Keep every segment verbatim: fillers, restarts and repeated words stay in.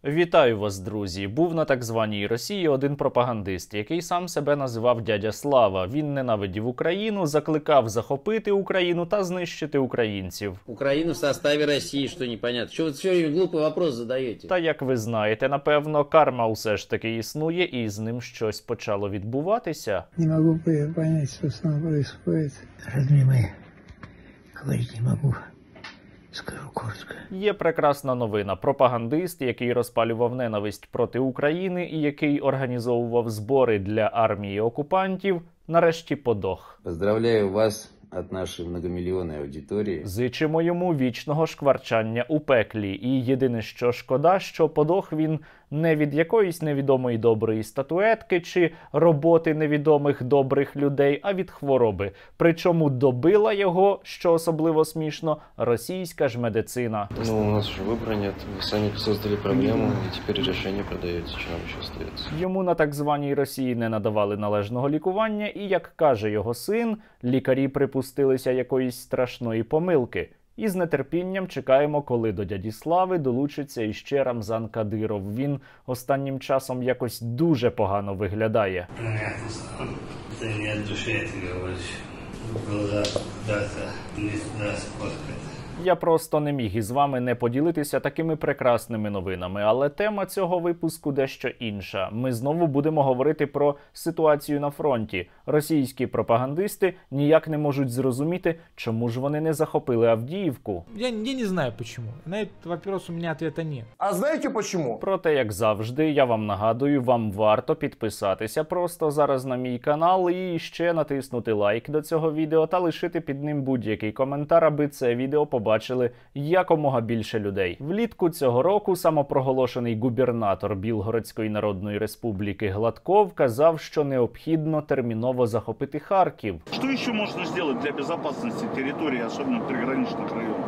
Вітаю вас, друзі! Був на так званій Росії один пропагандист, який сам себе називав дядя Слава. Він ненавидів Україну, закликав захопити Україну та знищити українців. Україна в составі Росії, що непонятно. Що ви все глупий вопрос задаєте? Та як ви знаєте, напевно, карма усе ж таки існує і з ним щось почало відбуватися. Не можу зрозуміти, що з нами відбувається. Родні мої, говорити не можу. Скажу коротко. Є прекрасна новина. Пропагандист, який розпалював ненависть проти України і який організовував збори для армії окупантів, нарешті подох. Поздравляю вас від нашої многомільйонної аудиторії. Зичимо йому вічного шкварчання у пеклі. І єдине, що шкода, що подох він не від якоїсь невідомої доброї статуетки чи роботи невідомих добрих людей, а від хвороби. Причому добила його, що особливо смішно, російська ж медицина. Ну, у нас уже выбора нет. Вы сами создали проблему, и теперь решение продаете, что нам еще остается. Йому на так званій Росії не надавали належного лікування, і, як каже його син, лікарі припустилися якоїсь страшної помилки. І з нетерпінням чекаємо, коли до дяді Слави долучиться іще Рамзан Кадиров. Він останнім часом якось дуже погано виглядає. Це не від душі, я тобі говорю. Глаза куда-то не сюди спускати. Я просто не міг із вами не поділитися такими прекрасними новинами, але тема цього випуску дещо інша. Ми знову будемо говорити про ситуацію на фронті. Російські пропагандисти ніяк не можуть зрозуміти, чому ж вони не захопили Авдіївку. Я, я не знаю почему. На этот вопрос у меня ответа нет. А знаете почему? Проте, як завжди, я вам нагадую, вам варто підписатися просто зараз на мій канал і ще натиснути лайк до цього відео та лишити під ним будь-який коментар, аби це відео побачили якомога більше людей. Влітку цього року самопроголошений губернатор Білгородської Народної Республіки Гладков казав, що необхідно терміново захопити Харків. Що ще можна зробити для безпечності території, особливо приграничних районів?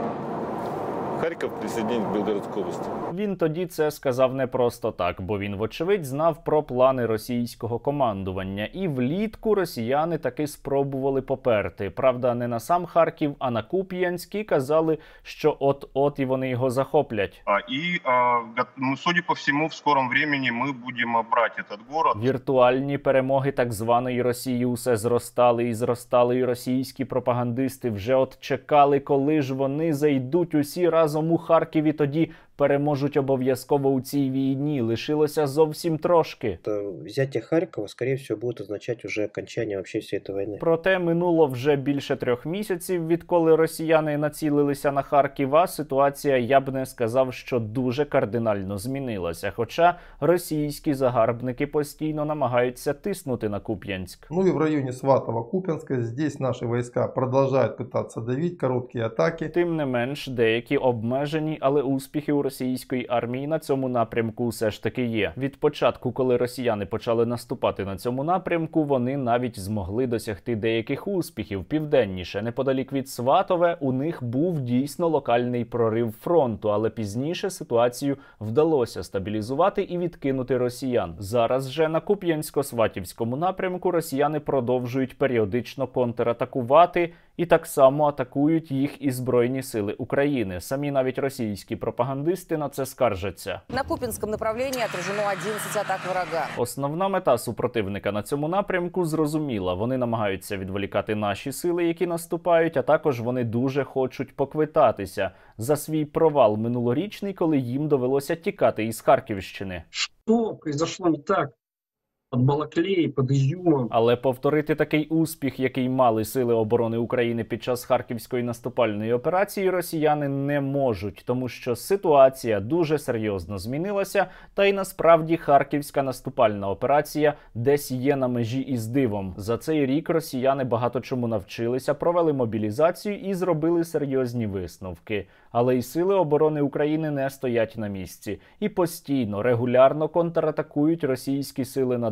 Харьков присоединить к Белгородской области. Він тоді це сказав не просто так, бо він, вочевидь, знав про плани російського командування. І влітку росіяни таки спробували поперти. Правда, не на сам Харків, а на Куп'янськ, і казали, що от-от і вони його захоплять. А, и, а, ну, судя по всему, в скором времени мы будем брать этот город. Віртуальні перемоги так званої Росії усе зростали і зростали, і російські пропагандисти вже от чекали, коли ж вони зайдуть усі разом у Харків, і тоді переможуть обов'язково у цій війні. Лишилося зовсім трошки. Взяття Харкова, скоріше всього, буде означати вже окончання вообще всієї цієї війни. Проте минуло вже більше трьох місяців, відколи росіяни націлилися на Харків, а ситуація, я б не сказав, що дуже кардинально змінилася. Хоча російські загарбники постійно намагаються тиснути на Куп'янськ. Ну і в районі Сватово-Куп'янська здесь наші війська продовжують намагатися давити короткі атаки. Тим не менш, деякі обмежені, але успіхи у російської армії на цьому напрямку все ж таки є. Від початку, коли росіяни почали наступати на цьому напрямку, вони навіть змогли досягти деяких успіхів. Південніше, неподалік від Сватове, у них був дійсно локальний прорив фронту, але пізніше ситуацію вдалося стабілізувати і відкинути росіян. Зараз же на Куп'янсько-Сватівському напрямку росіяни продовжують періодично контратакувати і так само атакують їх і Збройні сили України. Самі навіть російські пропагандисти на це скаржаться. На Куп'янському направленні отражено одинадцять атак ворога. Основна мета супротивника на цьому напрямку зрозуміла. Вони намагаються відволікати наші сили, які наступають, а також вони дуже хочуть поквитатися за свій провал минулорічний, коли їм довелося тікати із Харківщини. Що произошло не так? Під Балаклеєю, під Ізюмом. Але повторити такий успіх, який мали Сили оборони України під час Харківської наступальної операції, росіяни не можуть, тому що ситуація дуже серйозно змінилася, та й насправді Харківська наступальна операція десь є на межі із дивом. За цей рік росіяни багато чому навчилися, провели мобілізацію і зробили серйозні висновки. Але й Сили оборони України не стоять на місці. І постійно, регулярно контратакують російські сили на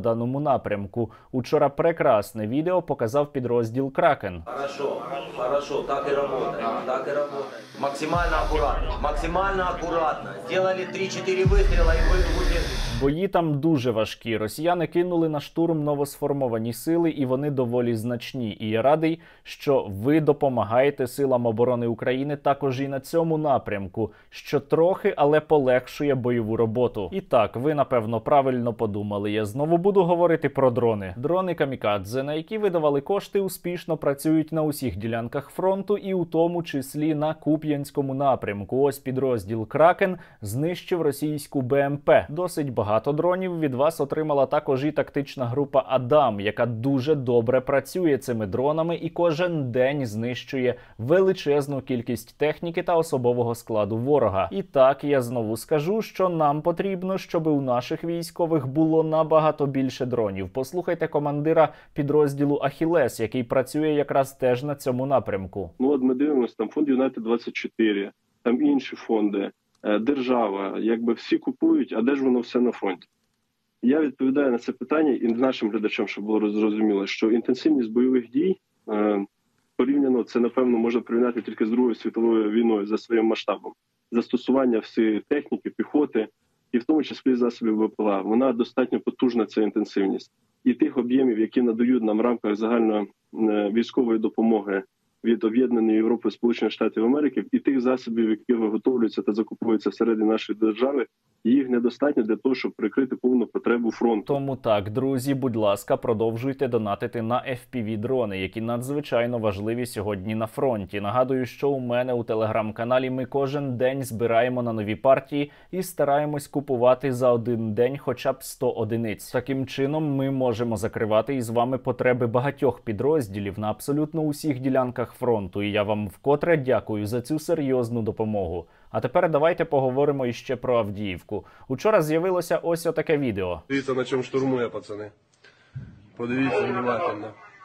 даному напрямку. Учора прекрасне відео показав підрозділ «Кракен». Хорошо, хорошо, так и работает, так и работает. Максимально аккуратно, максимально аккуратно. Сделали три-чотири выстрела и вы будете... Бої там дуже важкі. Росіяни кинули на штурм новосформовані сили, і вони доволі значні. І я радий, що ви допомагаєте силам оборони України також і на цьому напрямку, що трохи, але полегшує бойову роботу. І так, ви, напевно, правильно подумали. Я знову буду говорити про дрони. Дрони камікадзе, на які видавали кошти, успішно працюють на усіх ділянках фронту, і у тому числі на Куп'янському напрямку. Ось підрозділ «Кракен» знищив російську Б М П. Досить багато. Багато дронів від вас отримала також і тактична група «Адам», яка дуже добре працює цими дронами і кожен день знищує величезну кількість техніки та особового складу ворога. І так, я знову скажу, що нам потрібно, щоб у наших військових було набагато більше дронів. Послухайте командира підрозділу «Ахілес», який працює якраз теж на цьому напрямку. Ну от ми дивимося, там фонд Юнайтед двадцять чотири, там інші фонди. Держава, якби всі купують, а де ж воно все на фронті? Я відповідаю на це питання і нашим глядачам, щоб було зрозуміло, що інтенсивність бойових дій е, порівняно, це, напевно, можна порівняти тільки з Другою світовою війною за своїм масштабом. Застосування всієї техніки, піхоти і в тому числі засобів Б П Л А. Вона достатньо потужна, ця інтенсивність. І тих об'ємів, які надають нам в рамках загальної е, військової допомоги від Об'єднаної Європи, Сполучених Штатів Америки, і тих засобів, які виготовлюються та закуповуються всередині нашої держави, їх недостатньо для того, щоб прикрити повну потребу фронту. Тому так, друзі, будь ласка, продовжуйте донатити на еф пі ві-дрони, які надзвичайно важливі сьогодні на фронті. Нагадую, що у мене у телеграм-каналі ми кожен день збираємо на нові партії і стараємось купувати за один день хоча б сто одиниць. Таким чином ми можемо закривати із вами потреби багатьох підрозділів на абсолютно усіх ділянках фронту. І я вам вкотре дякую за цю серйозну допомогу. А тепер давайте поговоримо іще про Авдіївку. Учора з'явилося ось отаке відео. Дивіться, на чому штурмує, пацани. Подивіться внимательно.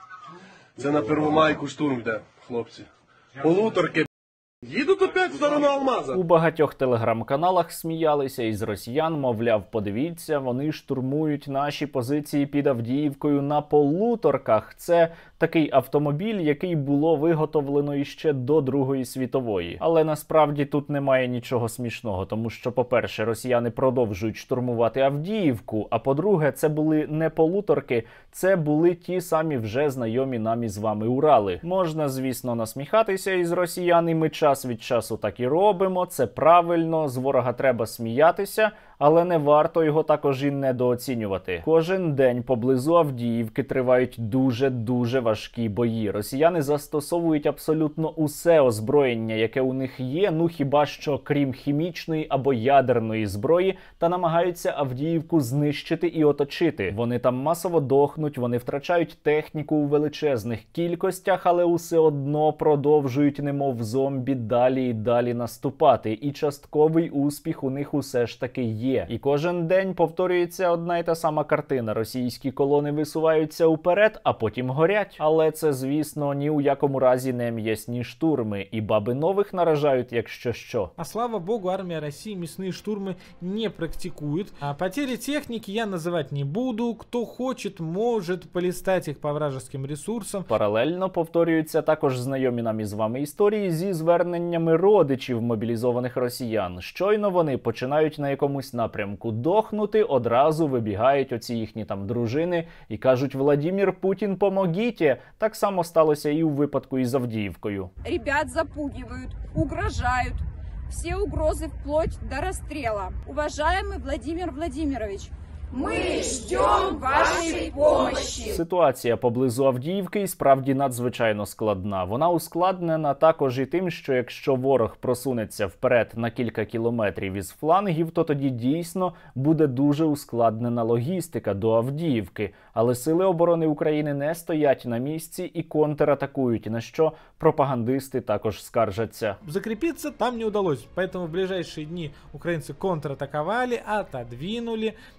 Це на Первомайку штурм йде, хлопці. Полуторки. Їдуть опять в сторону Алмаза. У багатьох телеграм-каналах сміялися із росіян, мовляв, подивіться, вони штурмують наші позиції під Авдіївкою на полуторках. Це такий автомобіль, який було виготовлено іще до Другої світової. Але насправді тут немає нічого смішного, тому що, по-перше, росіяни продовжують штурмувати Авдіївку, а по-друге, це були не полуторки, це були ті самі вже знайомі нам із вами Урали. Можна, звісно, насміхатися із росіян, і ми час від часу так і робимо, це правильно, з ворога треба сміятися, але не варто його також і недооцінювати. Кожен день поблизу Авдіївки тривають дуже-дуже важкі бої. Росіяни застосовують абсолютно усе озброєння, яке у них є, ну хіба що крім хімічної або ядерної зброї, та намагаються Авдіївку знищити і оточити. Вони там масово дохнуть, вони втрачають техніку у величезних кількостях, але усе одно продовжують, немов зомбі, далі і далі наступати. І частковий успіх у них усе ж таки є. І кожен день повторюється одна й та сама картина. Російські колони висуваються уперед, а потім горять. Але це, звісно, ні у якому разі не м'ясні штурми. І баби нових наражають, якщо що. А слава богу, армия России мясные штурмы не практикует. А потери техники я называть не буду. Кто хочет, может полистать их по вражеским ресурсам. Паралельно повторюються також знайомі нам із вами історії зі зверненнями родичів мобілізованих росіян. Щойно вони починають на якомусь напрямку дохнути, одразу вибігають оці їхні там дружини і кажуть: «Владимир Путін, помогіть!» Так само сталося і у випадку із Авдіївкою. Ребят запугивают, угрожают. Все угрозы вплоть до расстрела. Уважаемый Владимир Владимирович, ми ждем вашої помощі. Ситуація поблизу Авдіївки і справді надзвичайно складна. Вона ускладнена також і тим, що якщо ворог просунеться вперед на кілька кілометрів із флангів, то тоді дійсно буде дуже ускладнена логістика до Авдіївки. Але сили оборони України не стоять на місці і контратакують, на що пропагандисти також скаржаться. Закрепиться там не удалось, поэтому в ближайшие дни украинцы контратаковали, отодвинули э,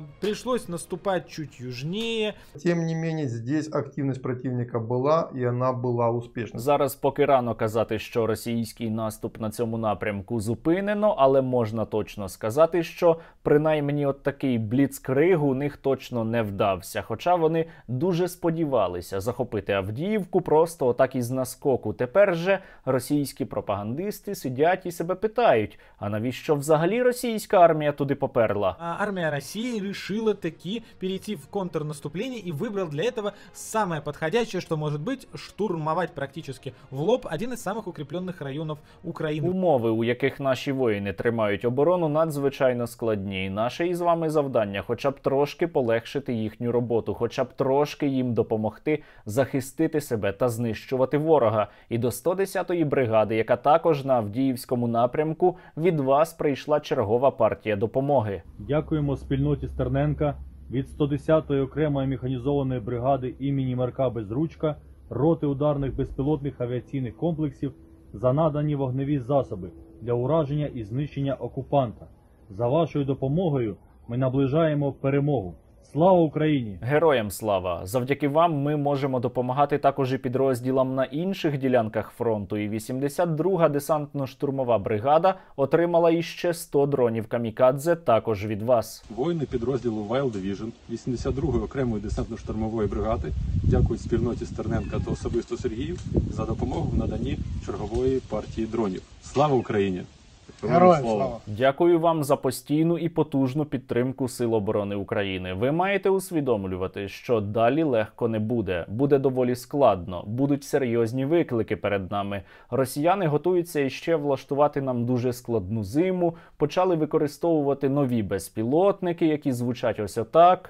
пришлось наступать чуть южнее. Тем не менее, здесь активность противника была, и она была успешной. Зараз поки рано казати, що російський наступ на цьому напрямку зупинено, але можна точно сказати, що принаймні от такий бліцкриг у них точно не вдався. Хоча вони дуже сподівалися захопити Авдіївку просто отак із наскоку. Тепер же російські пропагандисти сидять і себе питають, а навіщо взагалі російська армія туди поперла? А армия России решила таки перейти в контрнаступление и выбрал для этого самое подходящее, что может быть, штурмовать практически в лоб один из самых укрепленных районов Украины. Умови, у яких наші воїни тримають оборону, надзвичайно складні. І наше із вами завдання хоча б трошки полегшити їхню роботу, хоча б трошки їм допомогти захистити себе та знищувати ворога. І до сто десятої бригади, яка також на Авдіївському напрямку, від вас прийшла чергова партія допомоги. Дякуємо спільноті Стерненка від сто десятої окремої механізованої бригади імені Марка Безручка, роти ударних безпілотних авіаційних комплексів за надані вогневі засоби для ураження і знищення окупанта. За вашою допомогою ми наближаємо перемогу. Слава Україні! Героям слава! Завдяки вам ми можемо допомагати також і підрозділам на інших ділянках фронту. І вісімдесят друга десантно-штурмова бригада отримала іще сто дронів камікадзе також від вас. Воїни підрозділу Wild Division вісімдесят другої окремої десантно-штурмової бригади дякують спільноті Стерненка та особисто Сергію за допомогу в наданні чергової партії дронів. Слава Україні! Героям слава! Дякую вам за постійну і потужну підтримку Сил оборони України. Ви маєте усвідомлювати, що далі легко не буде. Буде доволі складно. Будуть серйозні виклики перед нами. Росіяни готуються іще влаштувати нам дуже складну зиму. Почали використовувати нові безпілотники, які звучать ось отак.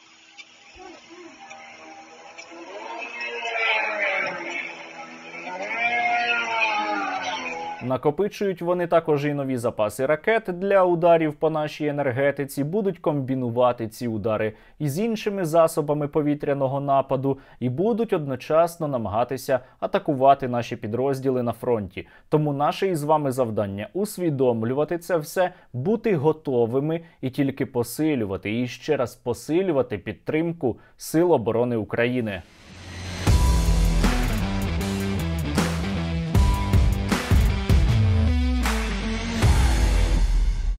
Накопичують вони також і нові запаси ракет для ударів по нашій енергетиці, будуть комбінувати ці удари із іншими засобами повітряного нападу і будуть одночасно намагатися атакувати наші підрозділи на фронті. Тому наше із вами завдання – усвідомлювати це все, бути готовими і тільки посилювати, і ще раз посилювати підтримку Сил оборони України.